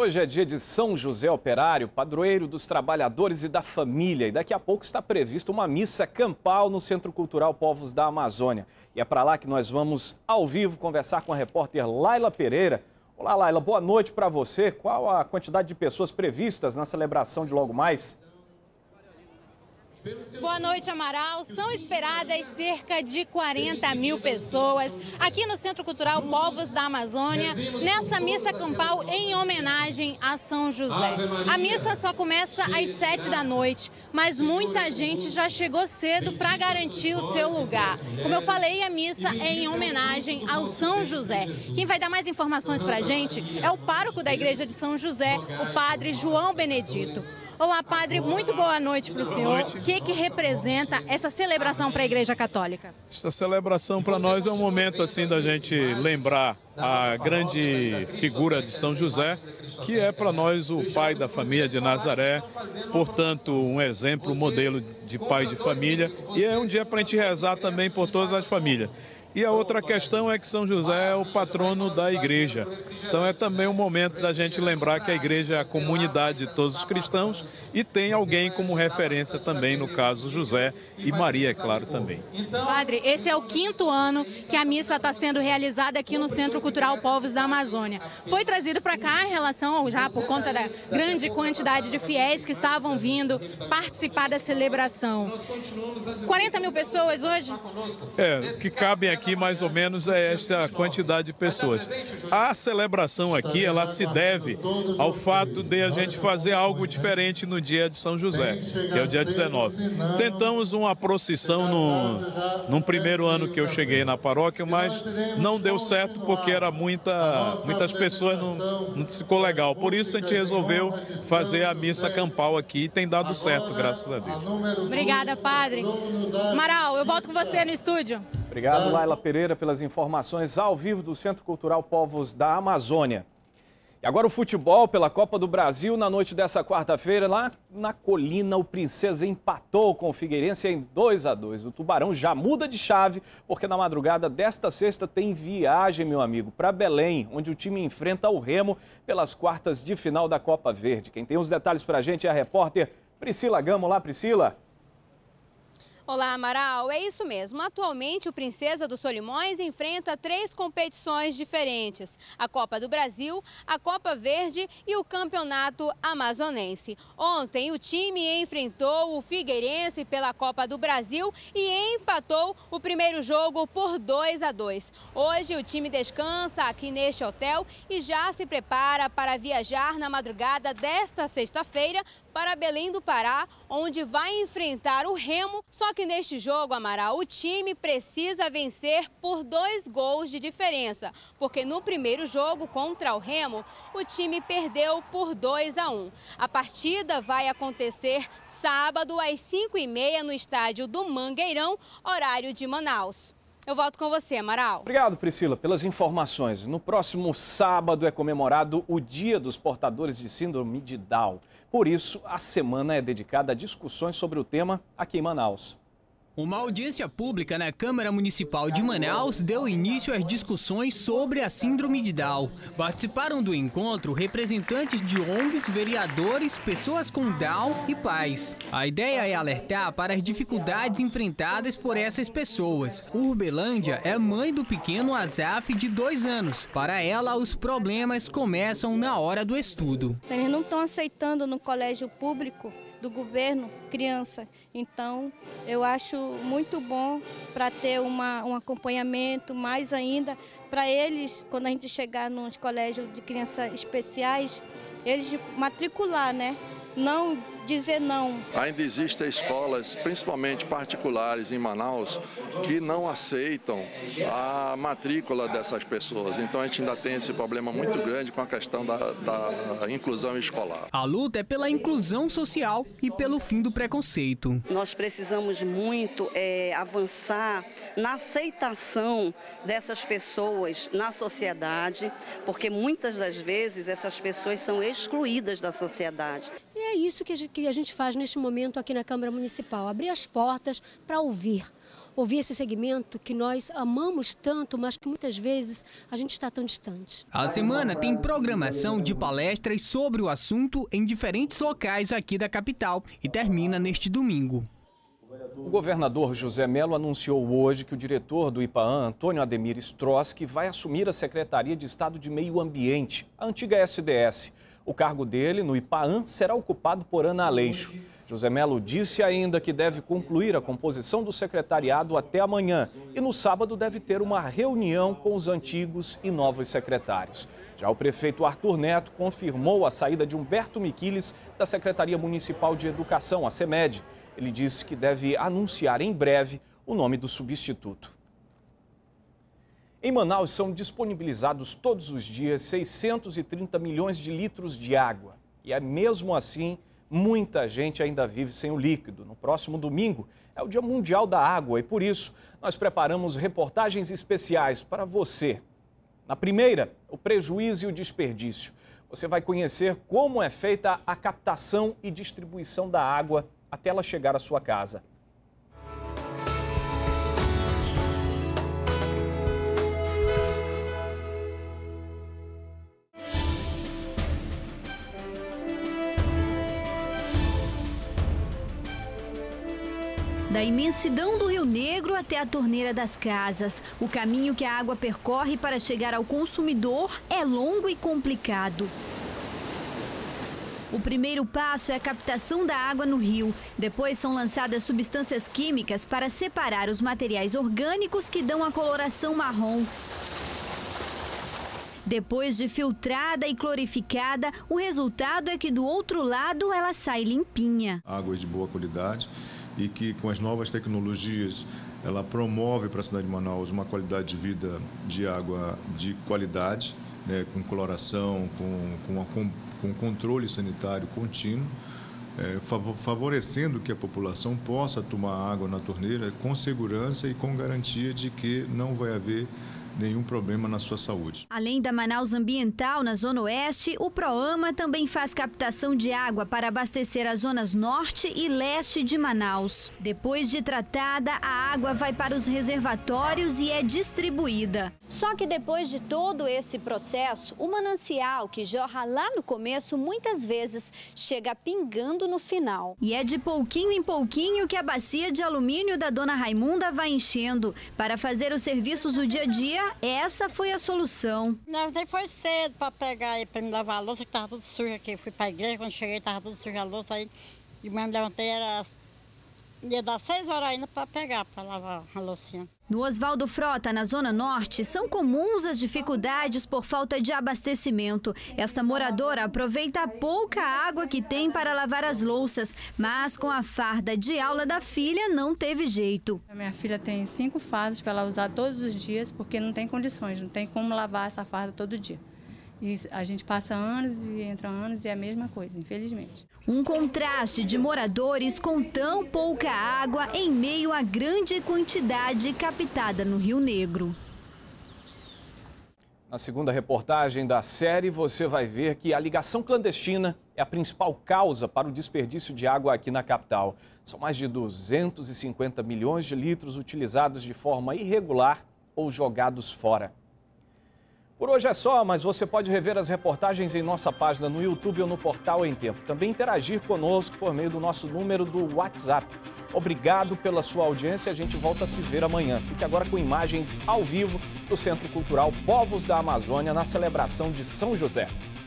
Hoje é dia de São José Operário, padroeiro dos trabalhadores e da família. E daqui a pouco está prevista uma missa campal no Centro Cultural Povos da Amazônia. E é para lá que nós vamos, ao vivo, conversar com a repórter Laila Pereira. Olá, Laila, boa noite para você. Qual a quantidade de pessoas previstas na celebração de logo mais? Boa noite, Amaral. São esperadas cerca de 40 mil pessoas aqui no Centro Cultural Povos da Amazônia, nessa missa campal em homenagem a São José. A missa só começa às 7 da noite, mas muita gente já chegou cedo para garantir o seu lugar. Como eu falei, a missa é em homenagem ao São José. Quem vai dar mais informações para a gente é o pároco da Igreja de São José, o padre João Benedito. Olá, padre, muito boa noite para o senhor. O que representa essa celebração para a Igreja Católica? Essa celebração para nós é um momento assim da gente lembrar a grande figura de São José, que é para nós o pai da família de Nazaré, portanto um exemplo, um modelo de pai de família, e é um dia para a gente rezar também por todas as famílias. E a outra questão é que São José é o patrono da igreja. Então é também um momento da gente lembrar que a igreja é a comunidade de todos os cristãos e tem alguém como referência também, no caso José e Maria, é claro, também. Padre, esse é o 5º ano que a missa está sendo realizada aqui no Centro Cultural Povos da Amazônia. Foi trazido para cá em relação, já por conta da grande quantidade de fiéis que estavam vindo participar da celebração. 40 mil pessoas hoje? O que cabem aqui mais ou menos é essa quantidade de pessoas. A celebração aqui, ela se deve ao fato de a gente fazer algo diferente no dia de São José, que é o dia 19. Tentamos uma procissão num primeiro ano que eu cheguei na paróquia, mas não deu certo porque era muitas pessoas, não ficou legal. Por isso a gente resolveu fazer a missa campal aqui e tem dado certo, graças a Deus. Obrigada, padre. Amaral, eu volto com você no estúdio. Obrigado, Laila Pereira, pelas informações ao vivo do Centro Cultural Povos da Amazônia. E agora o futebol pela Copa do Brasil. Na noite dessa quarta-feira, lá na Colina, o Princesa empatou com o Figueirense em 2-2. O Tubarão já muda de chave, porque na madrugada desta sexta tem viagem, meu amigo, para Belém, onde o time enfrenta o Remo pelas quartas de final da Copa Verde. Quem tem os detalhes para a gente é a repórter Priscila Gamo. Olá, Priscila. Olá, Amaral. É isso mesmo. Atualmente, o Princesa dos Solimões enfrenta 3 competições diferentes: a Copa do Brasil, a Copa Verde e o Campeonato Amazonense. Ontem, o time enfrentou o Figueirense pela Copa do Brasil e empatou o primeiro jogo por 2-2. Hoje, o time descansa aqui neste hotel e já se prepara para viajar na madrugada desta sexta-feira para Belém do Pará, onde vai enfrentar o Remo. Só que neste jogo, Amaral, o time precisa vencer por 2 gols de diferença, porque no primeiro jogo contra o Remo, o time perdeu por 2-1. A partida vai acontecer sábado às 5h30 no estádio do Mangueirão, horário de Manaus. Eu volto com você, Amaral. Obrigado, Priscila, pelas informações. No próximo sábado é comemorado o Dia dos Portadores de Síndrome de Down. Por isso, a semana é dedicada a discussões sobre o tema aqui em Manaus. Uma audiência pública na Câmara Municipal de Manaus deu início às discussões sobre a síndrome de Down. Participaram do encontro representantes de ONGs, vereadores, pessoas com Down e pais. A ideia é alertar para as dificuldades enfrentadas por essas pessoas. Urbelândia é mãe do pequeno Azaf, de 2 anos. Para ela, os problemas começam na hora do estudo. Eles não estão aceitando no colégio público do governo criança, então eu acho muito bom para ter um acompanhamento, mais ainda para eles, quando a gente chegar nos colégios de crianças especiais, eles matricular, né? Não dizer não. Ainda existem escolas, principalmente particulares em Manaus, que não aceitam a matrícula dessas pessoas. Então a gente ainda tem esse problema muito grande com a questão da inclusão escolar. A luta é pela inclusão social e pelo fim do preconceito. Nós precisamos muito avançar na aceitação dessas pessoas na sociedade, porque muitas das vezes essas pessoas são excluídas da sociedade. E é isso que a gente faz neste momento aqui na Câmara Municipal, abrir as portas para ouvir. ouvir esse segmento que nós amamos tanto, mas que muitas vezes a gente está tão distante. A semana tem programação de palestras sobre o assunto em diferentes locais aqui da capital e termina neste domingo. O governador José Mello anunciou hoje que o diretor do IPAAM, Antônio Ademir Stroski, vai assumir a Secretaria de Estado de Meio Ambiente, a antiga SDS. O cargo dele no IPAAM será ocupado por Ana Aleixo. José Mello disse ainda que deve concluir a composição do secretariado até amanhã e no sábado deve ter uma reunião com os antigos e novos secretários. Já o prefeito Arthur Neto confirmou a saída de Humberto Miquiles da Secretaria Municipal de Educação, a CEMED. Ele disse que deve anunciar em breve o nome do substituto. Em Manaus são disponibilizados todos os dias 630 milhões de litros de água. E mesmo assim, muita gente ainda vive sem o líquido. No próximo domingo é o Dia Mundial da Água e por isso nós preparamos reportagens especiais para você. Na primeira, o prejuízo e o desperdício. Você vai conhecer como é feita a captação e distribuição da água até ela chegar à sua casa. Da imensidão do Rio Negro até a torneira das casas, o caminho que a água percorre para chegar ao consumidor é longo e complicado. O primeiro passo é a captação da água no rio. Depois são lançadas substâncias químicas para separar os materiais orgânicos que dão a coloração marrom. Depois de filtrada e clorificada, o resultado é que do outro lado ela sai limpinha. Águas de boa qualidade e que com as novas tecnologias ela promove para a cidade de Manaus uma qualidade de vida de água de qualidade, né, com coloração, com controle sanitário contínuo, favorecendo que a população possa tomar água na torneira com segurança e com garantia de que não vai haver nenhum problema na sua saúde. Além da Manaus Ambiental, na Zona Oeste, o Proama também faz captação de água para abastecer as zonas Norte e Leste de Manaus. Depois de tratada, a água vai para os reservatórios e é distribuída. Só que depois de todo esse processo, o manancial que jorra lá no começo muitas vezes chega pingando no final. E é de pouquinho em pouquinho que a bacia de alumínio da Dona Raimunda vai enchendo. Para fazer os serviços do dia a dia, essa foi a solução. Não, foi cedo para pegar e para me lavar a louça, que estava tudo sujo aqui. Fui para a igreja, quando cheguei estava tudo sujo a louça, aí de manhã me levantei, ia dar 6 horas ainda para pegar, para lavar a loucinha. No Oswaldo Frota, na Zona Norte, são comuns as dificuldades por falta de abastecimento. Esta moradora aproveita a pouca água que tem para lavar as louças, mas com a farda de aula da filha não teve jeito. A minha filha tem 5 fardas para ela usar todos os dias, porque não tem condições, não tem como lavar essa farda todo dia. E a gente passa anos e entra anos e é a mesma coisa, infelizmente. Um contraste de moradores com tão pouca água em meio à grande quantidade captada no Rio Negro. Na segunda reportagem da série, você vai ver que a ligação clandestina é a principal causa para o desperdício de água aqui na capital. São mais de 250 milhões de litros utilizados de forma irregular ou jogados fora. Por hoje é só, mas você pode rever as reportagens em nossa página no YouTube ou no portal Em Tempo. Também interagir conosco por meio do nosso número do WhatsApp. Obrigado pela sua audiência, a gente volta a se ver amanhã. Fique agora com imagens ao vivo do Centro Cultural Povos da Amazônia na celebração de São José.